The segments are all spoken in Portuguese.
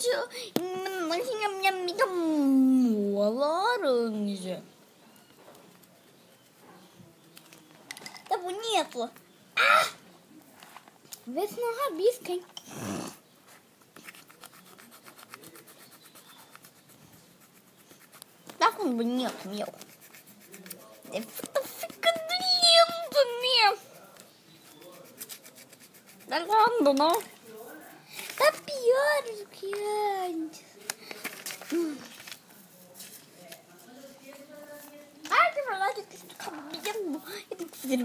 minha amiga Moa laranja. Tá bonito. Ah! Vê se não rabisca, hein? Tá ficando bonito, meu. Tá ficando lindo, meu. Tá lindo, não? Tá pior do que antes. Ai, que verdade que esse cabelo. Eu tenho que fazer.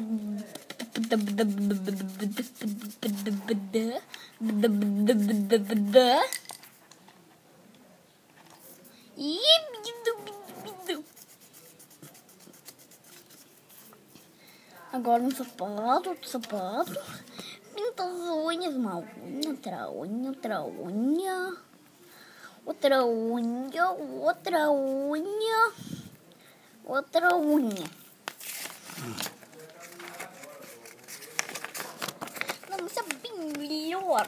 Agora um sapato, outro sapato. Pinta as unhas, uma unha, outra unha, outra unha. Outra unha, outra unha. Outra unha. Não, isso é bem melhor.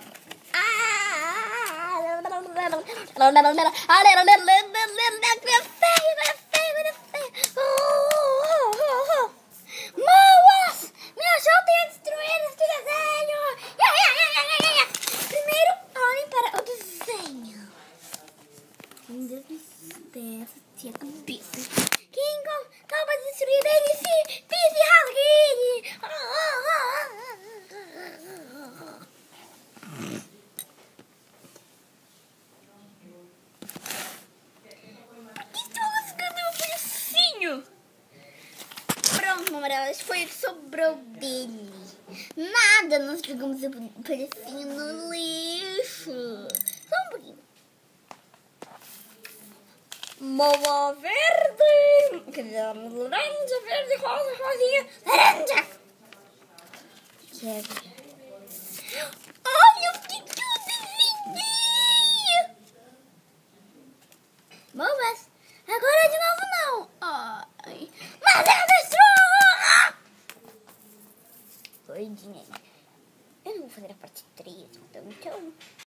Moas! Me ajudem a destruir este desenho! Primeiro, olhem para o desenho. Meu Deus do céu, tinha cabeça. Quem acaba de destruir ele se rasgue! Pronto, Mamarela, esse foi o que sobrou dele. Nada, nós jogamos o pedacinho no lixo. Só um pouquinho. Moa verde. Quer dizer, laranja, verde, rosa, rosinha, laranja. Olha o que eu desenhei. Moas.